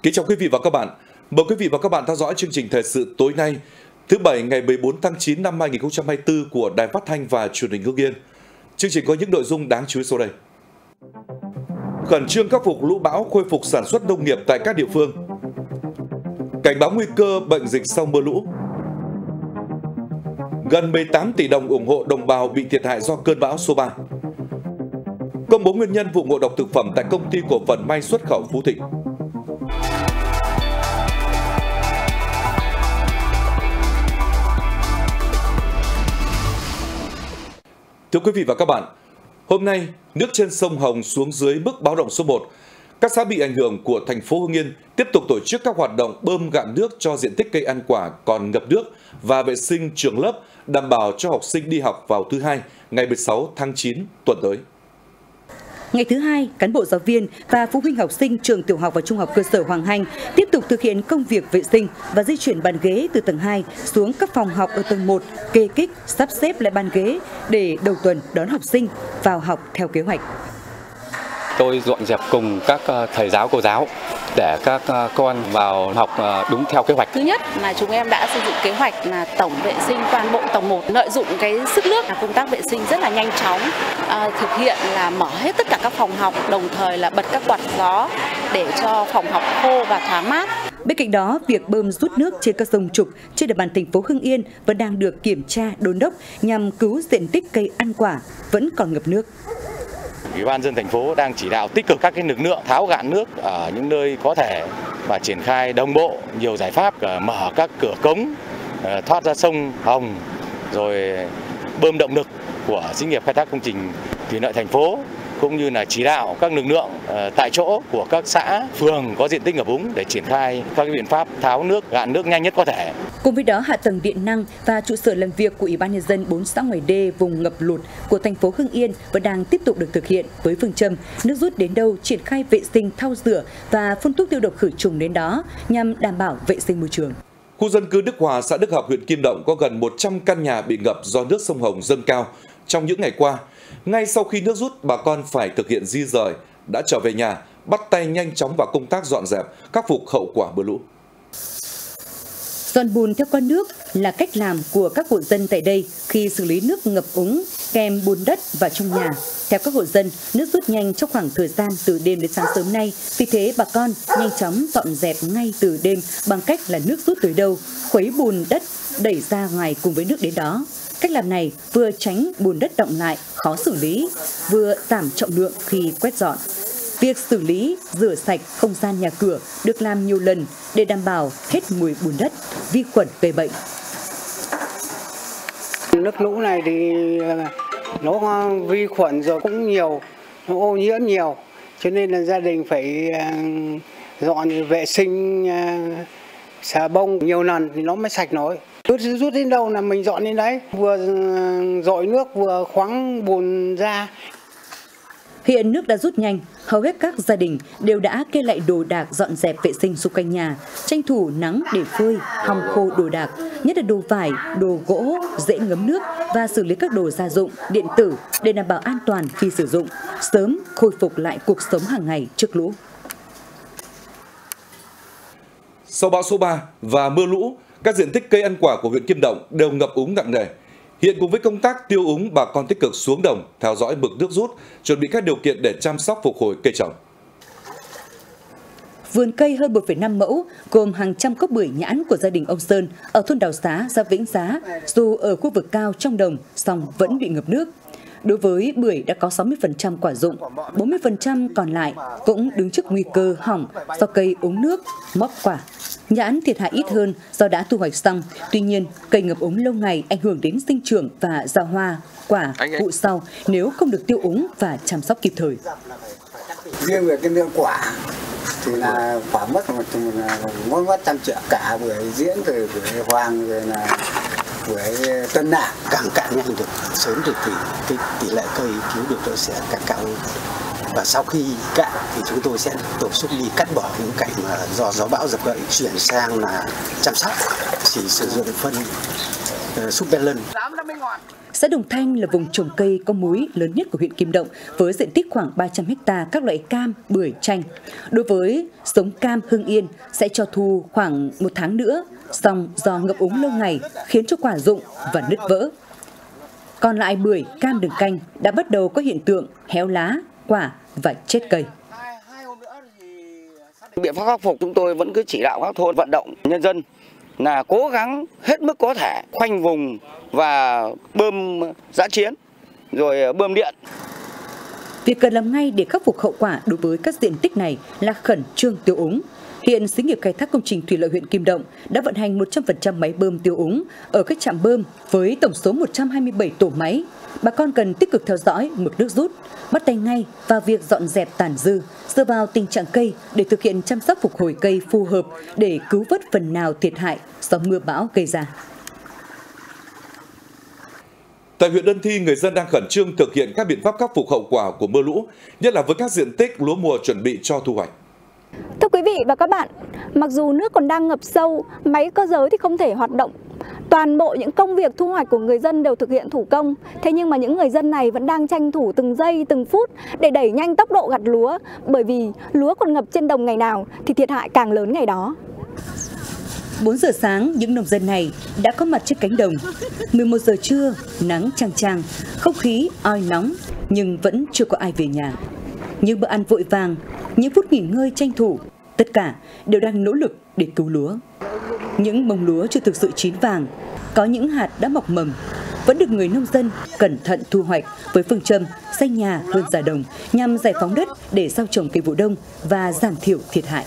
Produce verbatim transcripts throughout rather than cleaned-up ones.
Kính chào quý vị và các bạn. Mời quý vị và các bạn theo dõi chương trình thời sự tối nay, thứ Bảy ngày mười bốn tháng chín năm hai nghìn không trăm hai mươi tư của Đài Phát thanh và Truyền hình Hưng Yên. Chương trình có những nội dung đáng chú ý sau đây. Khẩn trương khắc phục lũ bão, khôi phục sản xuất nông nghiệp tại các địa phương. Cảnh báo nguy cơ bệnh dịch sau mưa lũ. Gần mười tám tỷ đồng ủng hộ đồng bào bị thiệt hại do cơn bão số ba. Công bố nguyên nhân vụ ngộ độc thực phẩm tại công ty cổ phần may xuất khẩu Phú Thịnh. Thưa quý vị và các bạn, hôm nay nước trên sông Hồng xuống dưới mức báo động số một. Các xã bị ảnh hưởng của thành phố Hưng Yên tiếp tục tổ chức các hoạt động bơm gạn nước cho diện tích cây ăn quả còn ngập nước và vệ sinh trường lớp, đảm bảo cho học sinh đi học vào thứ Hai, ngày mười sáu tháng chín tuần tới. Ngày thứ Hai, cán bộ giáo viên và phụ huynh học sinh trường tiểu học và trung học cơ sở Hoàng Hành tiếp tục thực hiện công việc vệ sinh và di chuyển bàn ghế từ tầng hai xuống các phòng học ở tầng một, kê kích, sắp xếp lại bàn ghế để đầu tuần đón học sinh vào học theo kế hoạch. Tôi dọn dẹp cùng các thầy giáo cô giáo để các con vào học đúng theo kế hoạch. Thứ nhất là chúng em đã xây dựng kế hoạch là tổng vệ sinh toàn bộ tầng một, lợi dụng cái sức nước, công tác vệ sinh rất là nhanh chóng, à, thực hiện là mở hết tất cả các phòng học, đồng thời là bật các quạt gió để cho phòng học khô và thoáng mát. Bên cạnh đó, việc bơm rút nước trên các sông trục trên địa bàn thành phố Hưng Yên vẫn đang được kiểm tra đôn đốc nhằm cứu diện tích cây ăn quả vẫn còn ngập nước. Ủy ban nhân dân thành phố đang chỉ đạo tích cực các cái lực lượng tháo gạn nước ở những nơi có thể và triển khai đồng bộ nhiều giải pháp, mở các cửa cống thoát ra sông Hồng, rồi bơm động lực của xí nghiệp khai thác công trình thủy lợi thành phố, cũng như là chỉ đạo các lực lượng tại chỗ của các xã, phường có diện tích ngập úng để triển khai các biện pháp tháo nước, gạn nước nhanh nhất có thể. Cùng với đó, hạ tầng điện năng và trụ sở làm việc của Ủy ban nhân dân bốn xã ngoài đê vùng ngập lụt của thành phố Hưng Yên vẫn đang tiếp tục được thực hiện với phương châm nước rút đến đâu triển khai vệ sinh, thau rửa và phun thuốc tiêu độc khử trùng đến đó nhằm đảm bảo vệ sinh môi trường. Khu dân cư Đức Hòa, xã Đức Học, huyện Kim Động có gần một trăm căn nhà bị ngập do nước sông Hồng dâng cao trong những ngày qua. Ngay sau khi nước rút, bà con phải thực hiện di rời, đã trở về nhà, bắt tay nhanh chóng vào công tác dọn dẹp, khắc phục hậu quả mưa lũ. Dọn bùn theo con nước là cách làm của các hộ dân tại đây khi xử lý nước ngập úng kèm bùn đất vào trong nhà. Theo các hộ dân, nước rút nhanh trong khoảng thời gian từ đêm đến sáng sớm nay, vì thế bà con nhanh chóng dọn dẹp ngay từ đêm bằng cách là nước rút tới đâu, khuấy bùn đất đẩy ra ngoài cùng với nước đến đó. Cách làm này vừa tránh bùn đất đọng lại khó xử lý, vừa giảm trọng lượng khi quét dọn. Việc xử lý, rửa sạch không gian nhà cửa được làm nhiều lần để đảm bảo hết mùi bùn đất, vi khuẩn gây bệnh. Nước lũ này thì nó vi khuẩn rồi cũng nhiều, nó ô nhiễm nhiều, cho nên là gia đình phải dọn vệ sinh xà bông nhiều lần thì nó mới sạch nổi. Rút rút đến đâu là mình dọn đến đấy, vừa dội nước vừa khoáng bùn ra. Hiện nước đã rút nhanh, hầu hết các gia đình đều đã kê lại đồ đạc dọn dẹp vệ sinh xung quanh nhà, tranh thủ nắng để phơi, hong khô đồ đạc, nhất là đồ vải, đồ gỗ, dễ ngấm nước và xử lý các đồ gia dụng, điện tử để đảm bảo an toàn khi sử dụng, sớm khôi phục lại cuộc sống hàng ngày trước lũ. Sau bão số ba và mưa lũ, các diện tích cây ăn quả của huyện Kim Động đều ngập úng nặng nề. Hiện cùng với công tác tiêu úng, bà con tích cực xuống đồng, theo dõi mực nước rút, chuẩn bị các điều kiện để chăm sóc phục hồi cây trồng. Vườn cây hơn một phẩy năm mẫu, gồm hàng trăm gốc bưởi nhãn của gia đình ông Sơn ở thôn Đào Xá, xã Vĩnh Giá, dù ở khu vực cao trong đồng, song vẫn bị ngập nước. Đối với bưởi đã có sáu mươi phần trăm quả rụng, bốn mươi phần trăm còn lại cũng đứng trước nguy cơ hỏng do cây uống nước, móc quả. Nhãn thiệt hại ít hơn do đã thu hoạch xong, tuy nhiên cây ngập úng lâu ngày ảnh hưởng đến sinh trưởng và ra hoa, quả, vụ sau nếu không được tiêu úng và chăm sóc kịp thời. Riêng về cái lượng quả thì là quả mất một ngón mất trăm triệu, cả bưởi diễn từ bưởi hoàng rồi là bưởi tân nạc, càng cạn nhanh được sớm thì tỷ, cái tỷ lệ cây cứu được nó sẽ càng cao hơn. Và sau khi cạn thì chúng tôi sẽ tổ chức đi cắt bỏ những cảnh mà do gió bão dập gậy, chuyển sang là chăm sóc, chỉ sử dụng phân uh, Super Lân. Xã Đồng Thanh là vùng trồng cây có múi lớn nhất của huyện Kim Động với diện tích khoảng ba trăm héc ta các loại cam, bưởi, chanh. Đối với giống cam Hưng Yên sẽ cho thu khoảng một tháng nữa, song do ngập úng lâu ngày khiến cho quả rụng và nứt vỡ. Còn lại bưởi, cam đường canh đã bắt đầu có hiện tượng héo lá, quả và chết cây. Biện pháp khắc phục chúng tôi vẫn cứ chỉ đạo các thôn vận động nhân dân là cố gắng hết mức có thể khoanh vùng và bơm dã chiến rồi bơm điện. Việc cần làm ngay để khắc phục hậu quả đối với các diện tích này là khẩn trương tiêu úng. Hiện xí nghiệp khai thác công trình thủy lợi huyện Kim Động đã vận hành một trăm phần trăm máy bơm tiêu úng ở các trạm bơm với tổng số một trăm hai mươi bảy tổ máy. Bà con cần tích cực theo dõi mực nước rút, bắt tay ngay vào việc dọn dẹp tàn dư, dựa vào tình trạng cây để thực hiện chăm sóc phục hồi cây phù hợp để cứu vớt phần nào thiệt hại do mưa bão gây ra. Tại huyện Ân Thi, người dân đang khẩn trương thực hiện các biện pháp khắc phục hậu quả của mưa lũ, nhất là với các diện tích lúa mùa chuẩn bị cho thu hoạch. Thưa quý vị và các bạn, mặc dù nước còn đang ngập sâu, máy cơ giới thì không thể hoạt động. Toàn bộ những công việc thu hoạch của người dân đều thực hiện thủ công. Thế nhưng mà những người dân này vẫn đang tranh thủ từng giây, từng phút để đẩy nhanh tốc độ gặt lúa. Bởi vì lúa còn ngập trên đồng ngày nào thì thiệt hại càng lớn ngày đó. bốn giờ sáng, những nông dân này đã có mặt trên cánh đồng. mười một giờ trưa, nắng chang chang, không khí oi nóng nhưng vẫn chưa có ai về nhà. Những bữa ăn vội vàng, những phút nghỉ ngơi tranh thủ, tất cả đều đang nỗ lực để cứu lúa. Những bông lúa chưa thực sự chín vàng, có những hạt đã mọc mầm, vẫn được người nông dân cẩn thận thu hoạch với phương châm xây nhà hơn già đồng nhằm giải phóng đất để gieo trồng cây vụ đông và giảm thiểu thiệt hại.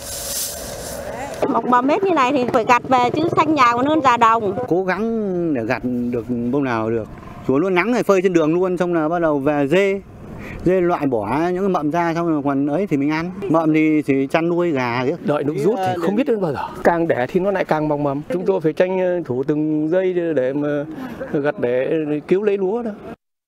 Mọc mầm hết như này thì phải gặt về chứ xanh nhà còn hơn già đồng. Cố gắng để gặt được bông nào được. Chúa luôn nắng này phơi trên đường luôn, xong là bắt đầu về dê. Dê loại bỏ những cái mậm ra, xong rồi còn ấy thì mình ăn. Mậm thì chỉ chăn nuôi gà. Đợi nước rút thì không biết đến bao giờ. Càng đẻ thì nó lại càng mọc mầm. Chúng tôi phải tranh thủ từng giây để mà gặt để cứu lấy lúa đó.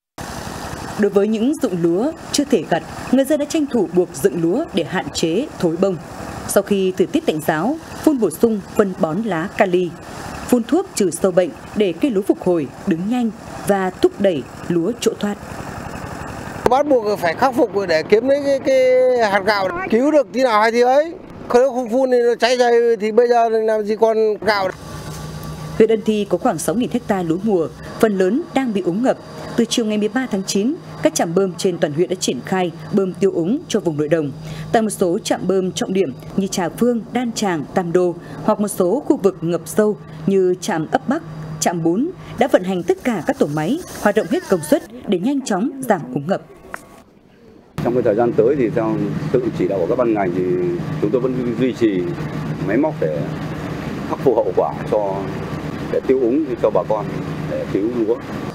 Đối với những ruộng lúa chưa thể gặt, người dân đã tranh thủ buộc dựng lúa để hạn chế thối bông. Sau khi thời tiết tạnh giáo, phun bổ sung phân bón lá kali, phun thuốc trừ sâu bệnh để cây lúa phục hồi, đứng nhanh và thúc đẩy lúa chỗ thoát. Bắt buộc phải khắc phục để kiếm lấy cái, cái hạt gạo, cứu được tí nào hay thì ấy. Nếu không phun thì nó cháy dây thì bây giờ làm gì còn gạo. Huyện Ân Thi có khoảng sáu nghìn héc ta lúa mùa, phần lớn đang bị úng ngập. Từ chiều ngày mười ba tháng chín, các trạm bơm trên toàn huyện đã triển khai bơm tiêu úng cho vùng nội đồng. Tại một số trạm bơm trọng điểm như Trà Phương, Đan Tràng, Tam Đô hoặc một số khu vực ngập sâu như trạm Ấp Bắc, trạm bốn đã vận hành tất cả các tổ máy hoạt động hết công suất để nhanh chóng giảm úng ngập. Trong cái thời gian tới thì theo tự chỉ đạo của các ban ngành thì chúng tôi vẫn duy trì máy móc để khắc phục hậu quả cho để tiêu úng cho bà con để cứu lúa.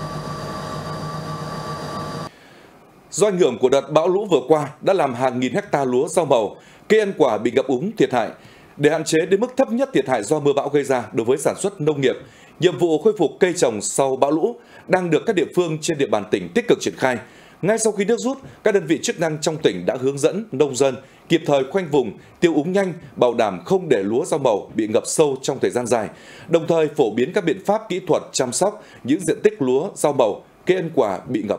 Do ảnh hưởng của đợt bão lũ vừa qua đã làm hàng nghìn hecta lúa rau màu, cây ăn quả bị ngập úng thiệt hại. Để hạn chế đến mức thấp nhất thiệt hại do mưa bão gây ra đối với sản xuất nông nghiệp, nhiệm vụ khôi phục cây trồng sau bão lũ đang được các địa phương trên địa bàn tỉnh tích cực triển khai. Ngay sau khi nước rút, các đơn vị chức năng trong tỉnh đã hướng dẫn nông dân kịp thời khoanh vùng, tiêu úng nhanh, bảo đảm không để lúa rau màu bị ngập sâu trong thời gian dài, đồng thời phổ biến các biện pháp kỹ thuật chăm sóc những diện tích lúa, rau màu, cây ăn quả bị ngập.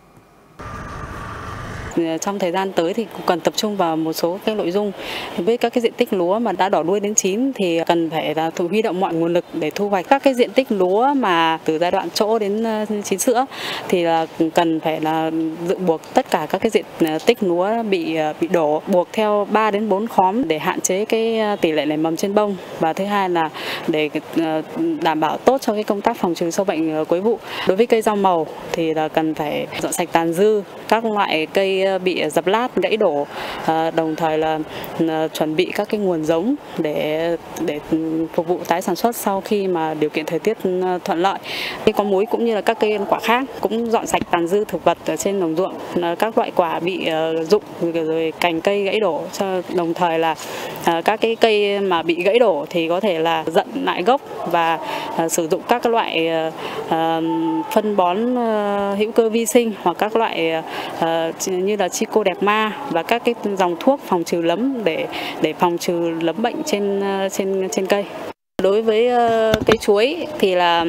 Trong thời gian tới thì cần tập trung vào một số các nội dung. Với các cái diện tích lúa mà đã đỏ đuôi đến chín thì cần phải là huy động mọi nguồn lực để thu hoạch. Các cái diện tích lúa mà từ giai đoạn trỗ đến chín sữa thì là cần phải là dựng buộc tất cả các cái diện tích lúa bị bị đổ, buộc theo ba đến bốn khóm để hạn chế cái tỷ lệ nảy mầm trên bông. Và thứ hai là để đảm bảo tốt cho cái công tác phòng trừ sâu bệnh cuối vụ. Đối với cây rau màu thì là cần phải dọn sạch tàn dư các loại cây bị dập lát, gãy đổ, đồng thời là chuẩn bị các cái nguồn giống để để phục vụ tái sản xuất sau khi mà điều kiện thời tiết thuận lợi. Cây có múi cũng như là các cây ăn quả khác cũng dọn sạch tàn dư thực vật ở trên đồng ruộng, các loại quả bị rụng rồi cành cây gãy đổ, đồng thời là các cái cây mà bị gãy đổ thì có thể là dận lại gốc và sử dụng các loại phân bón hữu cơ vi sinh hoặc các loại như như là Trichoderma và các cái dòng thuốc phòng trừ nấm để để phòng trừ nấm bệnh trên trên trên cây. Đối với cây chuối thì là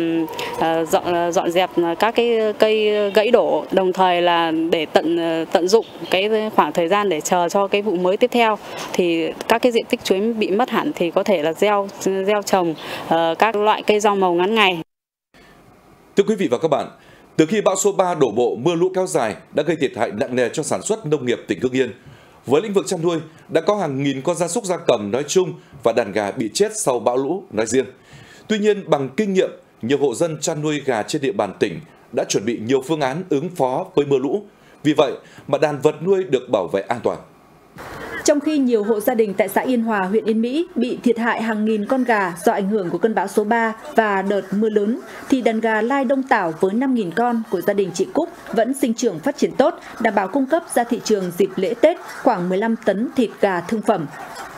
dọn dọn dẹp các cái cây gãy đổ, đồng thời là để tận tận dụng cái khoảng thời gian để chờ cho cái vụ mới tiếp theo, thì các cái diện tích chuối bị mất hẳn thì có thể là gieo gieo trồng các loại cây rau màu ngắn ngày. Thưa quý vị và các bạn, từ khi bão số ba đổ bộ, mưa lũ kéo dài đã gây thiệt hại nặng nề cho sản xuất nông nghiệp tỉnh Hưng Yên. Với lĩnh vực chăn nuôi, đã có hàng nghìn con gia súc gia cầm nói chung và đàn gà bị chết sau bão lũ nói riêng. Tuy nhiên, bằng kinh nghiệm, nhiều hộ dân chăn nuôi gà trên địa bàn tỉnh đã chuẩn bị nhiều phương án ứng phó với mưa lũ. Vì vậy mà đàn vật nuôi được bảo vệ an toàn. Trong khi nhiều hộ gia đình tại xã Yên Hòa, huyện Yên Mỹ bị thiệt hại hàng nghìn con gà do ảnh hưởng của cơn bão số ba và đợt mưa lớn, thì đàn gà lai Đông Tảo với năm nghìn con của gia đình chị Cúc vẫn sinh trưởng phát triển tốt, đảm bảo cung cấp ra thị trường dịp lễ Tết khoảng mười lăm tấn thịt gà thương phẩm.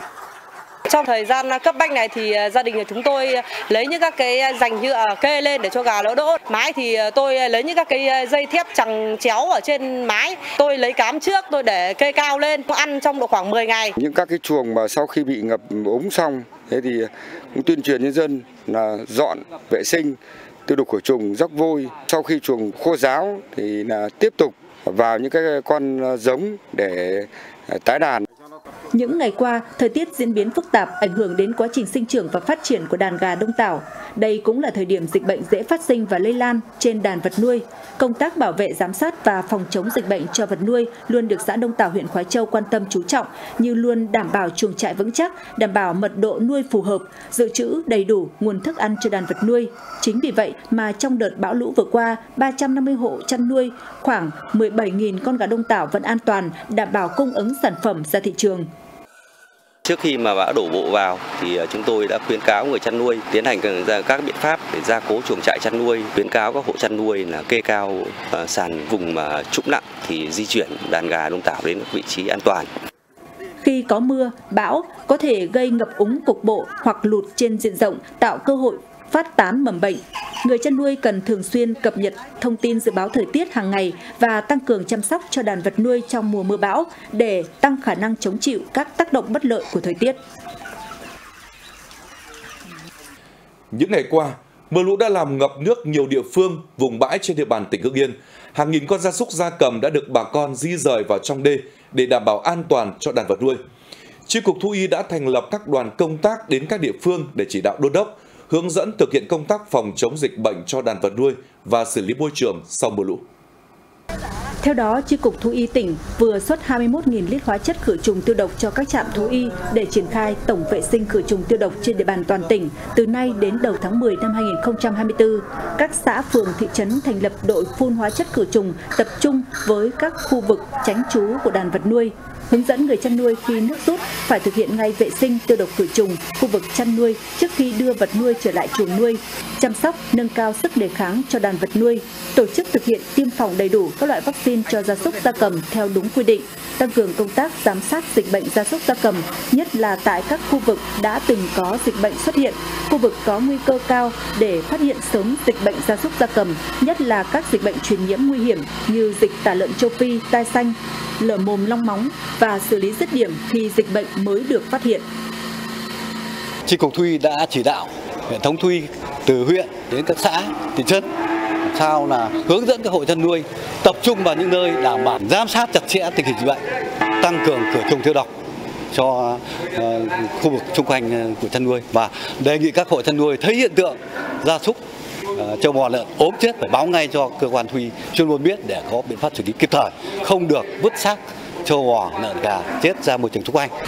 Trong thời gian cấp bách này thì gia đình của chúng tôi lấy những các cái dành như kê lên để cho gà nó đỗ. Mái thì tôi lấy những các cái dây thép chằng chéo ở trên mái. Tôi lấy cám trước, tôi để kê cao lên, ăn trong độ khoảng mười ngày. Những các cái chuồng mà sau khi bị ngập úng xong, thế thì cũng tuyên truyền nhân dân là dọn vệ sinh, tiêu độc khử trùng, rắc vôi. Sau khi chuồng khô ráo thì là tiếp tục vào những cái con giống để tái đàn. Những ngày qua, thời tiết diễn biến phức tạp ảnh hưởng đến quá trình sinh trưởng và phát triển của đàn gà Đông Tảo. Đây cũng là thời điểm dịch bệnh dễ phát sinh và lây lan trên đàn vật nuôi. Công tác bảo vệ, giám sát và phòng chống dịch bệnh cho vật nuôi luôn được xã Đông Tảo, huyện Khoái Châu quan tâm chú trọng, như luôn đảm bảo chuồng trại vững chắc, đảm bảo mật độ nuôi phù hợp, dự trữ đầy đủ nguồn thức ăn cho đàn vật nuôi. Chính vì vậy mà trong đợt bão lũ vừa qua, ba trăm năm mươi hộ chăn nuôi khoảng mười bảy nghìn con gà Đông Tảo vẫn an toàn, đảm bảo cung ứng sản phẩm ra thị trường. Trước khi mà bão đổ bộ vào thì chúng tôi đã khuyến cáo người chăn nuôi tiến hành các biện pháp để gia cố chuồng trại chăn nuôi, khuyến cáo các hộ chăn nuôi là kê cao sàn vùng mà trũng nặng thì di chuyển đàn gà Đông Tảo đến vị trí an toàn. Khi có mưa, bão có thể gây ngập úng cục bộ hoặc lụt trên diện rộng, tạo cơ hội phát tán mầm bệnh. Người chăn nuôi cần thường xuyên cập nhật thông tin dự báo thời tiết hàng ngày và tăng cường chăm sóc cho đàn vật nuôi trong mùa mưa bão để tăng khả năng chống chịu các tác động bất lợi của thời tiết. Những ngày qua, mưa lũ đã làm ngập nước nhiều địa phương, vùng bãi trên địa bàn tỉnh Hưng Yên. Hàng nghìn con gia súc gia cầm đã được bà con di rời vào trong đê để đảm bảo an toàn cho đàn vật nuôi. Chi cục Thú y đã thành lập các đoàn công tác đến các địa phương để chỉ đạo đôn đốc, hướng dẫn thực hiện công tác phòng chống dịch bệnh cho đàn vật nuôi và xử lý môi trường sau mưa lũ. Theo đó, Chi cục Thú y tỉnh vừa xuất hai mươi mốt nghìn lít hóa chất khử trùng tiêu độc cho các trạm thú y để triển khai tổng vệ sinh khử trùng tiêu độc trên địa bàn toàn tỉnh từ nay đến đầu tháng mười năm hai nghìn không trăm hai mươi tư. Các xã, phường, thị trấn thành lập đội phun hóa chất khử trùng tập trung với các khu vực tránh trú của đàn vật nuôi. Hướng dẫn người chăn nuôi khi nước rút phải thực hiện ngay vệ sinh tiêu độc khử trùng khu vực chăn nuôi trước khi đưa vật nuôi trở lại chuồng nuôi, chăm sóc nâng cao sức đề kháng cho đàn vật nuôi, tổ chức thực hiện tiêm phòng đầy đủ các loại vaccine cho gia súc gia cầm theo đúng quy định, tăng cường công tác giám sát dịch bệnh gia súc gia cầm, nhất là tại các khu vực đã từng có dịch bệnh xuất hiện, khu vực có nguy cơ cao để phát hiện sớm dịch bệnh gia súc gia cầm, nhất là các dịch bệnh truyền nhiễm nguy hiểm như dịch tả lợn châu Phi, tai xanh, lở mồm long móng và xử lý dứt điểm khi dịch bệnh mới được phát hiện. Chi cục Thú y đã chỉ đạo hệ thống thú y từ huyện đến các xã, thị trấn làm sao là hướng dẫn các hộ chăn nuôi tập trung vào những nơi đảm bảo giám sát chặt chẽ tình hình dịch bệnh, tăng cường khử trùng tiêu độc cho uh, khu vực xung quanh của chăn nuôi và đề nghị các hộ chăn nuôi thấy hiện tượng gia súc, uh, trâu bò lợn ốm chết phải báo ngay cho cơ quan thú y chuyên môn biết để có biện pháp xử lý kịp thời, không được vứt xác trâu bò lợn gà chết ra môi trường xung quanh.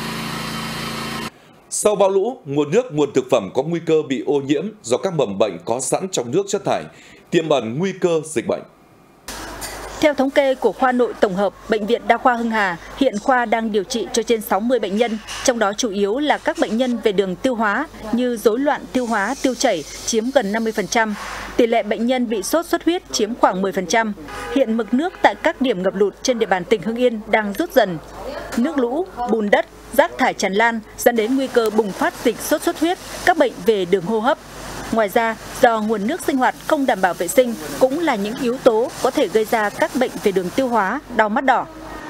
Sau bão lũ, nguồn nước, nguồn thực phẩm có nguy cơ bị ô nhiễm do các mầm bệnh có sẵn trong nước chất thải, tiềm ẩn nguy cơ dịch bệnh. Theo thống kê của khoa nội tổng hợp Bệnh viện Đa khoa Hưng Hà, hiện khoa đang điều trị cho trên sáu mươi bệnh nhân, trong đó chủ yếu là các bệnh nhân về đường tiêu hóa như rối loạn tiêu hóa, tiêu chảy chiếm gần năm mươi phần trăm. Tỷ lệ bệnh nhân bị sốt xuất huyết chiếm khoảng mười phần trăm. Hiện mực nước tại các điểm ngập lụt trên địa bàn tỉnh Hưng Yên đang rút dần. Nước lũ, bùn đất, rác thải tràn lan dẫn đến nguy cơ bùng phát dịch sốt xuất huyết, các bệnh về đường hô hấp. Ngoài ra, do nguồn nước sinh hoạt không đảm bảo vệ sinh cũng là những yếu tố có thể gây ra các bệnh về đường tiêu hóa, đau mắt đỏ.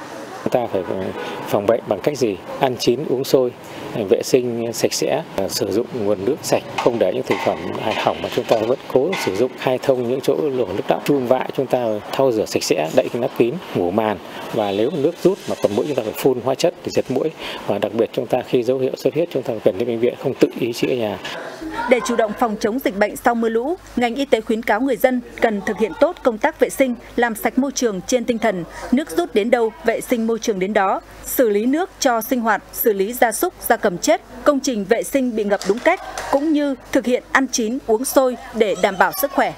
Chúng ta phải phòng bệnh bằng cách gì? Ăn chín, uống sôi, vệ sinh sạch sẽ, sử dụng nguồn nước sạch, không để những thực phẩm hại hỏng mà chúng ta vẫn cố sử dụng, khai thông những chỗ lỗ nước đọng, chum vại chúng ta thau rửa sạch sẽ, đậy cái nắp kín, ngủ màn, và nếu nước rút mà cầm mũi chúng ta phải phun hóa chất để diệt mũi. Và đặc biệt chúng ta khi dấu hiệu xuất huyết chúng ta cần đến bệnh viện, không tự ý trị ở nhà. Để chủ động phòng chống dịch bệnh sau mưa lũ, ngành y tế khuyến cáo người dân cần thực hiện tốt công tác vệ sinh, làm sạch môi trường trên tinh thần nước rút đến đâu, vệ sinh môi trường đến đó, xử lý nước cho sinh hoạt, xử lý gia súc, gia cầm chết, công trình vệ sinh bị ngập đúng cách, cũng như thực hiện ăn chín, uống sôi để đảm bảo sức khỏe.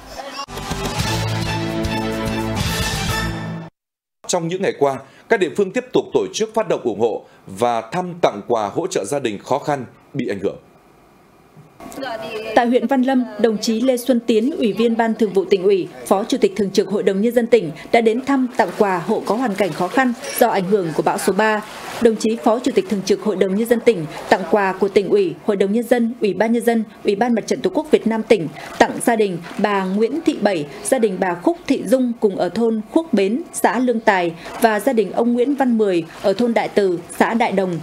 Trong những ngày qua, các địa phương tiếp tục tổ chức phát động ủng hộ và thăm tặng quà hỗ trợ gia đình khó khăn bị ảnh hưởng. Tại huyện Văn Lâm, đồng chí Lê Xuân Tiến, Ủy viên Ban Thường vụ Tỉnh ủy, Phó Chủ tịch Thường trực Hội đồng Nhân dân tỉnh đã đến thăm tặng quà hộ có hoàn cảnh khó khăn do ảnh hưởng của bão số ba. Đồng chí Phó Chủ tịch Thường trực Hội đồng Nhân dân tỉnh tặng quà của Tỉnh ủy, Hội đồng Nhân dân, Ủy ban Nhân dân, Ủy ban Mặt trận Tổ quốc Việt Nam tỉnh tặng gia đình bà Nguyễn Thị Bảy, gia đình bà Khúc Thị Dung cùng ở thôn Khuốc Bến, xã Lương Tài và gia đình ông Nguyễn Văn Mười ở thôn Đại Từ, xã Đại Đồng.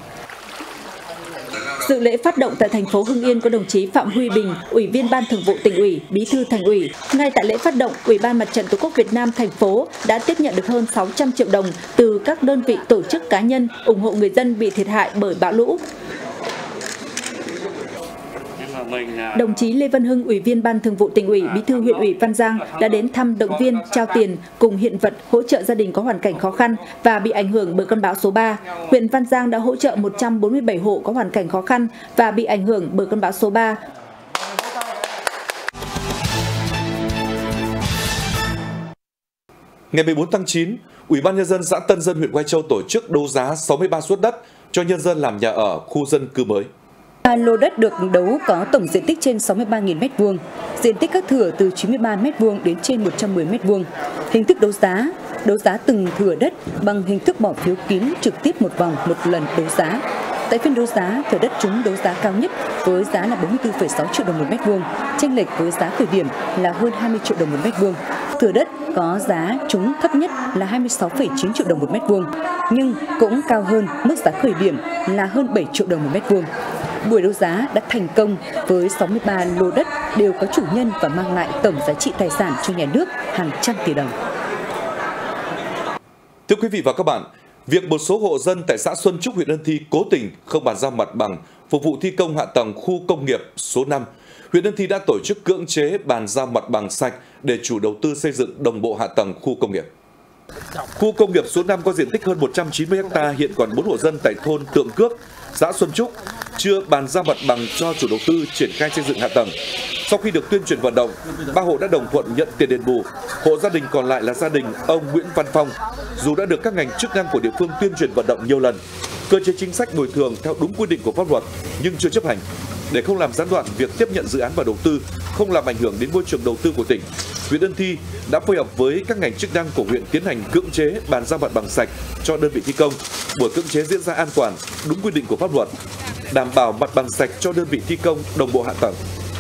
Dự lễ phát động tại thành phố Hưng Yên có đồng chí Phạm Huy Bình, Ủy viên Ban Thường vụ Tỉnh ủy, Bí thư Thành ủy. Ngay tại lễ phát động, Ủy ban Mặt trận Tổ quốc Việt Nam thành phố đã tiếp nhận được hơn sáu trăm triệu đồng từ các đơn vị, tổ chức, cá nhân ủng hộ người dân bị thiệt hại bởi bão lũ. Đồng chí Lê Văn Hưng, Ủy viên Ban Thường vụ Tỉnh ủy, Bí thư huyện ủy Văn Giang đã đến thăm, động viên, trao tiền cùng hiện vật hỗ trợ gia đình có hoàn cảnh khó khăn và bị ảnh hưởng bởi cơn bão số ba. Huyện Văn Giang đã hỗ trợ một trăm bốn mươi bảy hộ có hoàn cảnh khó khăn và bị ảnh hưởng bởi cơn bão số ba. Ngày mười bốn tháng chín, Ủy ban Nhân dân xã Tân Dân, huyện Quai Châu tổ chức đấu giá sáu mươi ba suất đất cho nhân dân làm nhà ở khu dân cư mới. ba lô đất được đấu có tổng diện tích trên sáu mươi ba nghìn mét vuông, diện tích các thửa từ chín mươi ba mét vuông đến trên một trăm mười mét vuông. Hình thức đấu giá, đấu giá từng thửa đất bằng hình thức bỏ phiếu kín trực tiếp một vòng một lần đấu giá. Tại phiên đấu giá, thửa đất trúng đấu giá cao nhất với giá là bốn mươi tư phẩy sáu triệu đồng một mét vuông, chênh lệch với giá khởi điểm là hơn hai mươi triệu đồng một mét vuông. Thửa đất có giá trúng thấp nhất là hai mươi sáu phẩy chín triệu đồng một mét vuông, nhưng cũng cao hơn mức giá khởi điểm là hơn bảy triệu đồng một mét vuông. Buổi đấu giá đã thành công với sáu mươi ba lô đất đều có chủ nhân và mang lại tổng giá trị tài sản cho nhà nước hàng trăm tỷ đồng. Thưa quý vị và các bạn, việc một số hộ dân tại xã Xuân Trúc, huyện Ân Thi cố tình không bàn giao mặt bằng phục vụ thi công hạ tầng khu công nghiệp số năm, huyện Ân Thi đã tổ chức cưỡng chế bàn giao mặt bằng sạch để chủ đầu tư xây dựng đồng bộ hạ tầng khu công nghiệp. Khu công nghiệp số năm có diện tích hơn một trăm chín mươi ha, hiện còn bốn hộ dân tại thôn Tượng Cước, xã Xuân Trúc chưa bàn giao mặt bằng cho chủ đầu tư triển khai xây dựng hạ tầng. Sau khi được tuyên truyền vận động, ba hộ đã đồng thuận nhận tiền đền bù. Hộ gia đình còn lại là gia đình ông Nguyễn Văn Phong. Dù đã được các ngành chức năng của địa phương tuyên truyền vận động nhiều lần, cơ chế chính sách bồi thường theo đúng quy định của pháp luật nhưng chưa chấp hành. Để không làm gián đoạn việc tiếp nhận dự án và đầu tư, không làm ảnh hưởng đến môi trường đầu tư của tỉnh, huyện Ân Thi đã phối hợp với các ngành chức năng của huyện tiến hành cưỡng chế bàn giao mặt bằng sạch cho đơn vị thi công. Buổi cưỡng chế diễn ra an toàn, đúng quy định của pháp luật, đảm bảo mặt bằng sạch cho đơn vị thi công đồng bộ hạ tầng.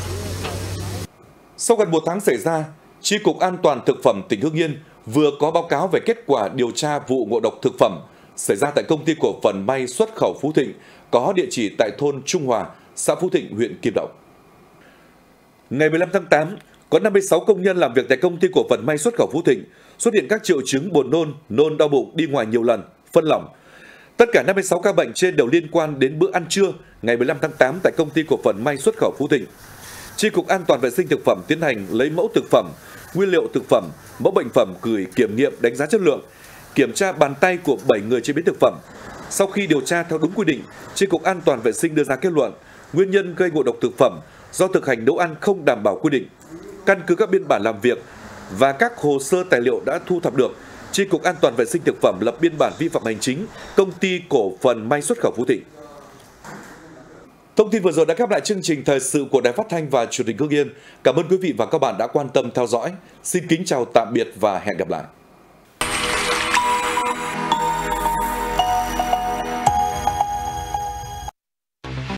Sau gần một tháng xảy ra, Chi cục An toàn thực phẩm tỉnh Hưng Yên vừa có báo cáo về kết quả điều tra vụ ngộ độc thực phẩm xảy ra tại công ty cổ phần may xuất khẩu Phú Thịnh có địa chỉ tại thôn Trung Hòa, xã Phú Thịnh, huyện Kim Động. Ngày mười lăm tháng tám, có năm mươi sáu công nhân làm việc tại công ty cổ phần may xuất khẩu Phú Thịnh xuất hiện các triệu chứng buồn nôn, nôn đau bụng, đi ngoài nhiều lần, phân lỏng. Tất cả năm mươi sáu ca bệnh trên đều liên quan đến bữa ăn trưa ngày mười lăm tháng tám tại công ty cổ phần may xuất khẩu Phú Thịnh. Chi cục An toàn vệ sinh thực phẩm tiến hành lấy mẫu thực phẩm, nguyên liệu thực phẩm, mẫu bệnh phẩm gửi kiểm nghiệm đánh giá chất lượng, kiểm tra bàn tay của bảy người chế biến thực phẩm. Sau khi điều tra theo đúng quy định, Chi cục An toàn vệ sinh đưa ra kết luận nguyên nhân gây ngộ độc thực phẩm do thực hành nấu ăn không đảm bảo quy định. Căn cứ các biên bản làm việc và các hồ sơ tài liệu đã thu thập được, Chi cục An toàn vệ sinh thực phẩm lập biên bản vi phạm hành chính công ty cổ phần may xuất khẩu Phú Thịnh. Thông tin vừa rồi đã khép lại chương trình thời sự của Đài Phát thanh và Truyền hình Hưng Yên. Cảm ơn quý vị và các bạn đã quan tâm theo dõi. Xin kính chào tạm biệt và hẹn gặp lại.